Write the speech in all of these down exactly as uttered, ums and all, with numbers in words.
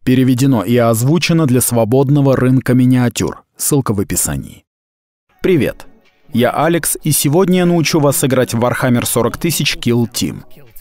Переведено и озвучено для свободного рынка миниатюр. Ссылка в описании. Привет, я Алекс, и сегодня я научу вас играть в Warhammer сорок тысяч Kill Team.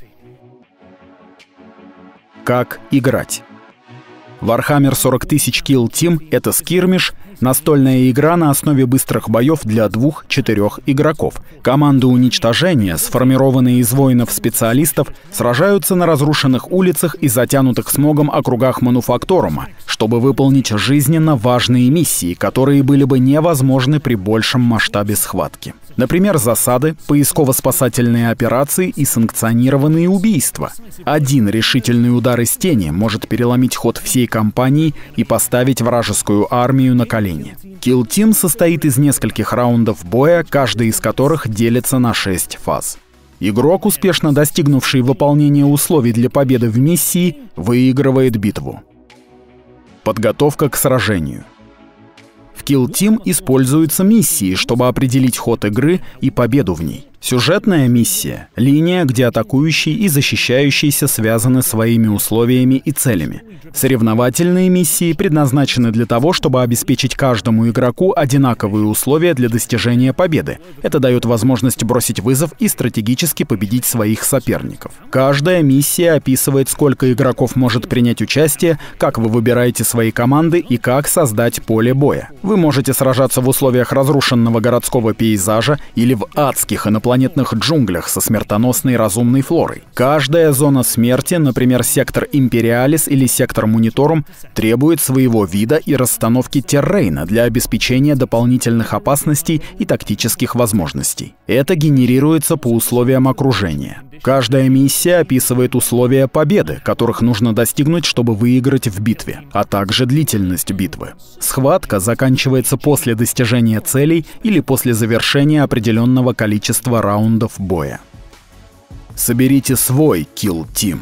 Как играть? Warhammer сорок тысяч Kill Team — это скирмиш, настольная игра на основе быстрых боев для двух-четырех игроков. Команды уничтожения, сформированные из воинов-специалистов, сражаются на разрушенных улицах и затянутых смогом округах мануфакторума, чтобы выполнить жизненно важные миссии, которые были бы невозможны при большем масштабе схватки. Например, засады, поисково-спасательные операции и санкционированные убийства. Один решительный удар из тени может переломить ход всей кампании и поставить вражескую армию на колени. Kill Team состоит из нескольких раундов боя, каждый из которых делится на шесть фаз. Игрок, успешно достигнувший выполнения условий для победы в миссии, выигрывает битву. Подготовка к сражению. В Kill Team используются миссии, чтобы определить ход игры и победу в ней. Сюжетная миссия — линия, где атакующий и защищающийся связаны своими условиями и целями. Соревновательные миссии предназначены для того, чтобы обеспечить каждому игроку одинаковые условия для достижения победы. Это дает возможность бросить вызов и стратегически победить своих соперников. Каждая миссия описывает, сколько игроков может принять участие, как вы выбираете свои команды и как создать поле боя. Вы можете сражаться в условиях разрушенного городского пейзажа или в адских инопланетных планетных джунглях со смертоносной разумной флорой. Каждая зона смерти, например, сектор Империалис или сектор Мониторум, требует своего вида и расстановки террейна для обеспечения дополнительных опасностей и тактических возможностей. Это генерируется по условиям окружения. Каждая миссия описывает условия победы, которых нужно достигнуть, чтобы выиграть в битве, а также длительность битвы. Схватка заканчивается после достижения целей или после завершения определенного количества раундов боя. Соберите свой Kill Team.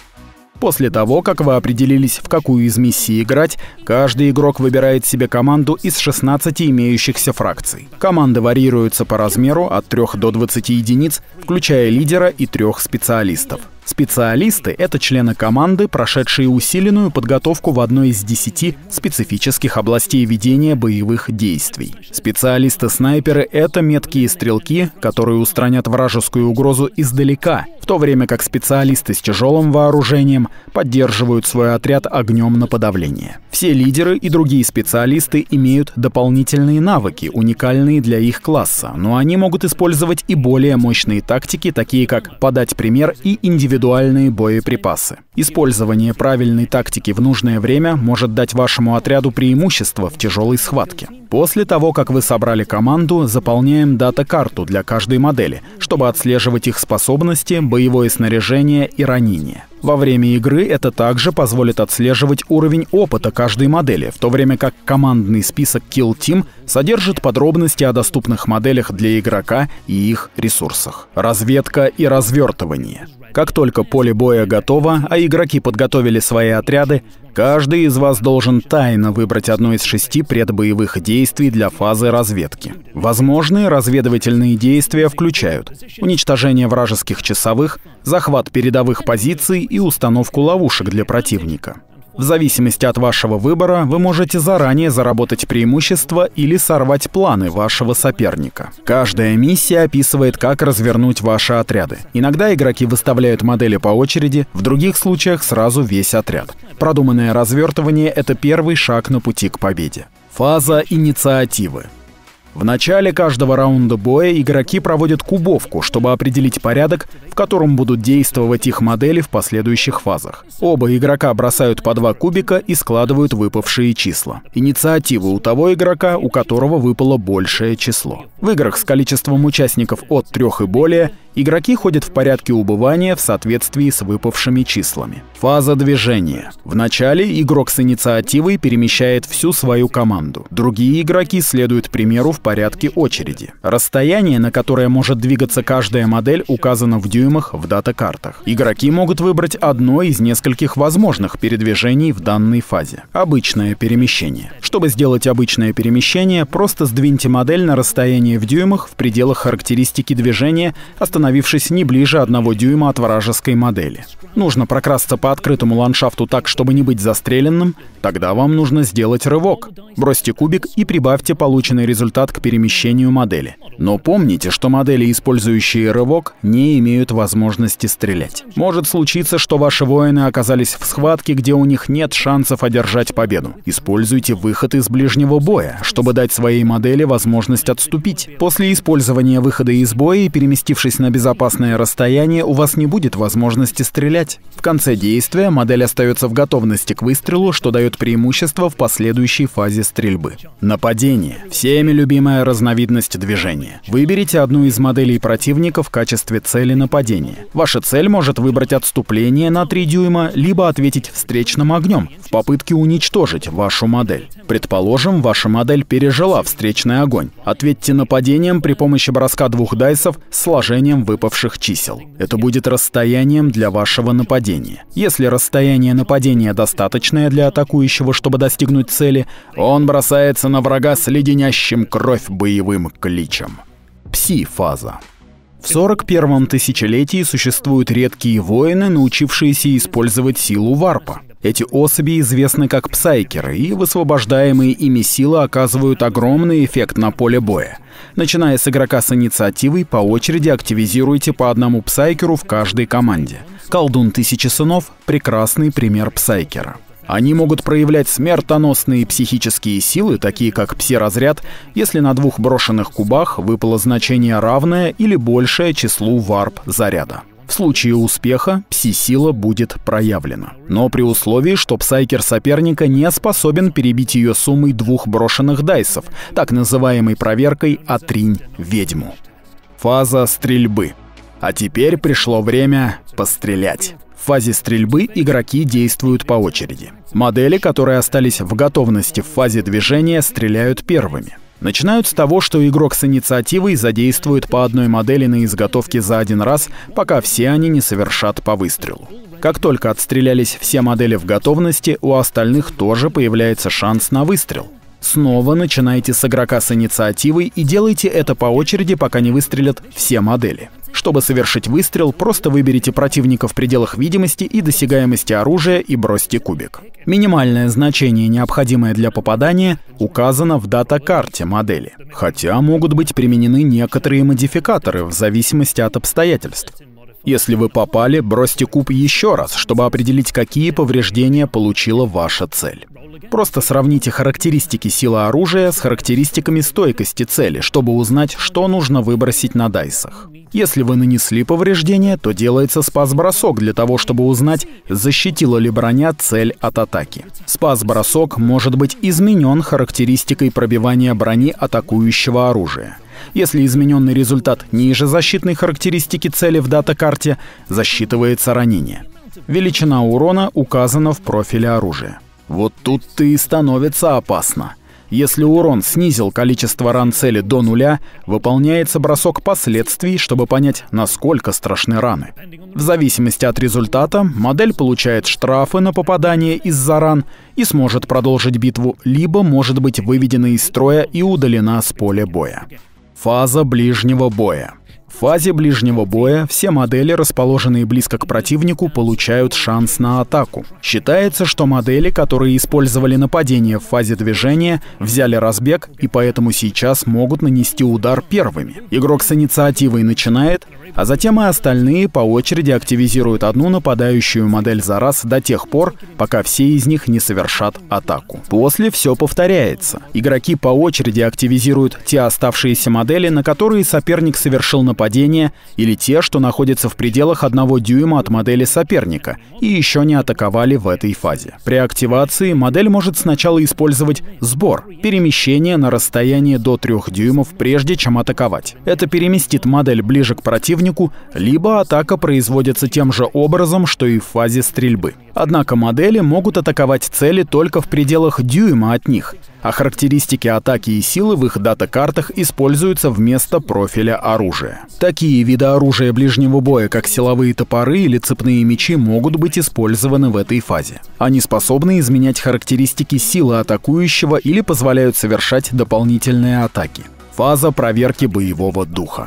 После того, как вы определились, в какую из миссий играть, каждый игрок выбирает себе команду из шестнадцати имеющихся фракций. Команды варьируются по размеру от трёх до двадцати единиц, включая лидера и трех специалистов. Специалисты — это члены команды, прошедшие усиленную подготовку в одной из десяти специфических областей ведения боевых действий. Специалисты-снайперы — это меткие стрелки, которые устранят вражескую угрозу издалека, в то время как специалисты с тяжелым вооружением поддерживают свой отряд огнем на подавление. Все лидеры и другие специалисты имеют дополнительные навыки, уникальные для их класса, но они могут использовать и более мощные тактики, такие как подать пример и индивидуальные индивидуальные боеприпасы. Использование правильной тактики в нужное время может дать вашему отряду преимущество в тяжелой схватке. После того, как вы собрали команду, заполняем дата-карту для каждой модели, чтобы отслеживать их способности, боевое снаряжение и ранения. Во время игры это также позволит отслеживать уровень опыта каждой модели, в то время как командный список Kill Team содержит подробности о доступных моделях для игрока и их ресурсах. Разведка и развертывание. Как только поле боя готово, а игроки подготовили свои отряды, каждый из вас должен тайно выбрать одно из шести предбоевых действий для фазы разведки. Возможные разведывательные действия включают уничтожение вражеских часовых, захват передовых позиций и установку ловушек для противника. В зависимости от вашего выбора вы можете заранее заработать преимущество или сорвать планы вашего соперника. Каждая миссия описывает, как развернуть ваши отряды. Иногда игроки выставляют модели по очереди, в других случаях сразу весь отряд. Продуманное развертывание — это первый шаг на пути к победе. Фаза инициативы. В начале каждого раунда боя игроки проводят кубовку, чтобы определить порядок, в котором будут действовать их модели в последующих фазах. Оба игрока бросают по два кубика и складывают выпавшие числа. Инициатива у того игрока, у которого выпало большее число. В играх с количеством участников от трех и более игроки ходят в порядке убывания в соответствии с выпавшими числами. Фаза движения. В начале игрок с инициативой перемещает всю свою команду. Другие игроки следуют примеру в порядке очереди. Расстояние, на которое может двигаться каждая модель, указано в дюймах в дата-картах. Игроки могут выбрать одно из нескольких возможных передвижений в данной фазе. Обычное перемещение. Чтобы сделать обычное перемещение, просто сдвиньте модель на расстояние в дюймах в пределах характеристики движения, остановите остановившись не ближе одного дюйма от вражеской модели. Нужно прокрасться по открытому ландшафту так, чтобы не быть застреленным, тогда вам нужно сделать рывок. Бросьте кубик и прибавьте полученный результат к перемещению модели. Но помните, что модели, использующие рывок, не имеют возможности стрелять. Может случиться, что ваши воины оказались в схватке, где у них нет шансов одержать победу. Используйте выход из ближнего боя, чтобы дать своей модели возможность отступить. После использования выхода из боя и переместившись на безопасное расстояние, у вас не будет возможности стрелять. В конце действия модель остается в готовности к выстрелу, что дает преимущество в последующей фазе стрельбы. Нападение. Всеми любимая разновидность движения. Выберите одну из моделей противника в качестве цели нападения. Ваша цель может выбрать отступление на три дюйма, либо ответить встречным огнем в попытке уничтожить вашу модель. Предположим, ваша модель пережила встречный огонь. Ответьте нападением при помощи броска двух дайсов с сложением выпавших чисел. Это будет расстоянием для вашего нападения. Если расстояние нападения достаточное для атакующего, чтобы достигнуть цели, он бросается на врага с леденящим кровь боевым кличем. Пси-фаза. В сорок первом тысячелетии существуют редкие воины, научившиеся использовать силу варпа. Эти особи известны как псайкеры, и высвобождаемые ими силы оказывают огромный эффект на поле боя. Начиная с игрока с инициативой, по очереди активизируйте по одному псайкеру в каждой команде. Колдун Тысячи Сынов — прекрасный пример псайкера. Они могут проявлять смертоносные психические силы, такие как пси-разряд, если на двух брошенных кубах выпало значение равное или большее числу варп-заряда. В случае успеха пси-сила будет проявлена. Но при условии, что псайкер соперника не способен перебить ее суммой двух брошенных дайсов, так называемой проверкой «Отринь ведьму». Фаза стрельбы. А теперь пришло время пострелять. В фазе стрельбы игроки действуют по очереди. Модели, которые остались в готовности в фазе движения, стреляют первыми. Начинают с того, что игрок с инициативой задействует по одной модели на изготовке за один раз, пока все они не совершат по выстрелу. Как только отстрелялись все модели в готовности, у остальных тоже появляется шанс на выстрел. Снова начинайте с игрока с инициативой и делайте это по очереди, пока не выстрелят все модели. Чтобы совершить выстрел, просто выберите противника в пределах видимости и досягаемости оружия и бросьте кубик. Минимальное значение, необходимое для попадания, указано в дата-карте модели, хотя могут быть применены некоторые модификаторы в зависимости от обстоятельств. Если вы попали, бросьте куб еще раз, чтобы определить, какие повреждения получила ваша цель. Просто сравните характеристики силы оружия с характеристиками стойкости цели, чтобы узнать, что нужно выбросить на дайсах. Если вы нанесли повреждение, то делается спас-бросок для того, чтобы узнать, защитила ли броня цель от атаки. Спас-бросок может быть изменен характеристикой пробивания брони атакующего оружия. Если измененный результат ниже защитной характеристики цели в дата-карте, засчитывается ранение. Величина урона указана в профиле оружия. Вот тут-то и становится опасно. Если урон снизил количество ран цели до нуля, выполняется бросок последствий, чтобы понять, насколько страшны раны. В зависимости от результата, модель получает штрафы на попадание из-за ран и сможет продолжить битву, либо может быть выведена из строя и удалена с поля боя. Фаза ближнего боя. В фазе ближнего боя все модели, расположенные близко к противнику, получают шанс на атаку. Считается, что модели, которые использовали нападение в фазе движения, взяли разбег и поэтому сейчас могут нанести удар первыми. Игрок с инициативой начинает, а затем и остальные по очереди активизируют одну нападающую модель за раз до тех пор, пока все из них не совершат атаку. После все повторяется. Игроки по очереди активизируют те оставшиеся модели, на которые соперник совершил нападение, или те, что находятся в пределах одного дюйма от модели соперника и еще не атаковали в этой фазе. При активации модель может сначала использовать сбор, перемещение на расстояние до трёх дюймов, прежде чем атаковать. Это переместит модель ближе к противнику, либо атака производится тем же образом, что и в фазе стрельбы. Однако модели могут атаковать цели только в пределах дюйма от них, а характеристики атаки и силы в их дата-картах используются вместо профиля оружия. Такие виды оружия ближнего боя, как силовые топоры или цепные мечи, могут быть использованы в этой фазе. Они способны изменять характеристики силы атакующего или позволяют совершать дополнительные атаки. Фаза проверки боевого духа.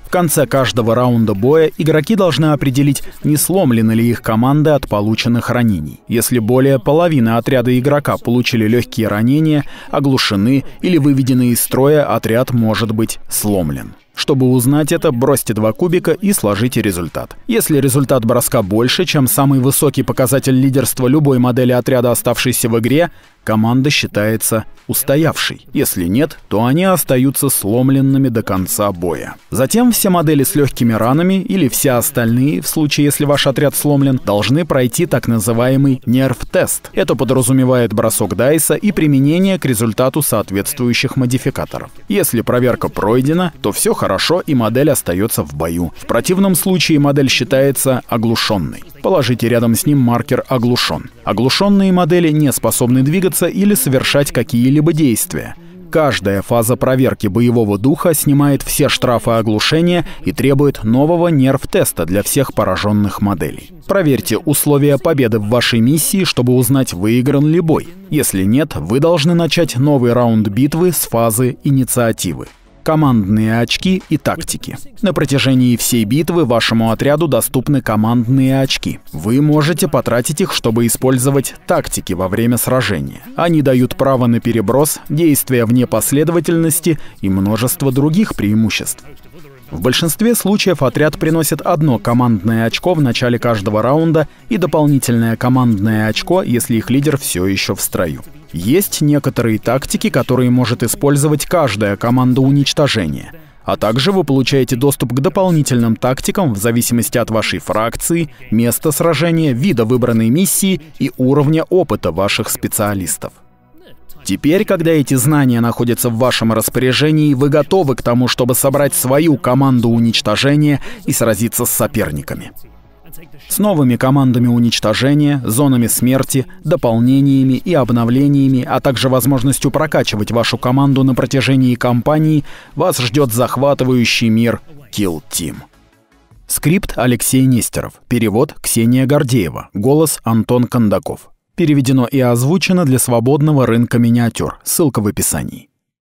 В конце каждого раунда боя игроки должны определить, не сломлены ли их команды от полученных ранений. Если более половины отряда игрока получили легкие ранения, оглушены или выведены из строя, отряд может быть сломлен. Чтобы узнать это, бросьте два кубика и сложите результат. Если результат броска больше, чем самый высокий показатель лидерства любой модели отряда, оставшейся в игре, команда считается устоявшей. Если нет, то они остаются сломленными до конца боя. Затем все модели с легкими ранами или все остальные, в случае если ваш отряд сломлен, должны пройти так называемый нерв-тест. Это подразумевает бросок дайса и применение к результату соответствующих модификаторов. Если проверка пройдена, то все хорошо и модель остается в бою. В противном случае модель считается оглушенной. Положите рядом с ним маркер «Оглушен». Оглушенные модели не способны двигаться или совершать какие-либо действия. Каждая фаза проверки боевого духа снимает все штрафы оглушения и требует нового нерв-теста для всех пораженных моделей. Проверьте условия победы в вашей миссии, чтобы узнать, выигран ли бой. Если нет, вы должны начать новый раунд битвы с фазы инициативы. Командные очки и тактики. На протяжении всей битвы вашему отряду доступны командные очки. Вы можете потратить их, чтобы использовать тактики во время сражения. Они дают право на переброс, действия вне последовательности и множество других преимуществ. В большинстве случаев отряд приносит одно командное очко в начале каждого раунда и дополнительное командное очко, если их лидер все еще в строю. Есть некоторые тактики, которые может использовать каждая команда уничтожения. А также вы получаете доступ к дополнительным тактикам в зависимости от вашей фракции, места сражения, вида выбранной миссии и уровня опыта ваших специалистов. Теперь, когда эти знания находятся в вашем распоряжении, вы готовы к тому, чтобы собрать свою команду уничтожения и сразиться с соперниками. С новыми командами уничтожения, зонами смерти, дополнениями и обновлениями, а также возможностью прокачивать вашу команду на протяжении кампании, вас ждет захватывающий мир Kill Team. Скрипт Алексей Нестеров. Перевод Ксения Гордеева. Голос Антон Кондаков. Переведено и озвучено для свободного рынка миниатюр. Ссылка в описании.